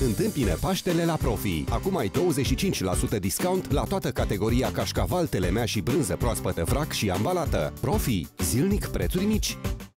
Întâmpină Paștele la Profi. Acum ai 25% discount la toată categoria cașcaval, telemea și brânză proaspătă vrac și ambalată. Profi. Zilnic prețuri mici.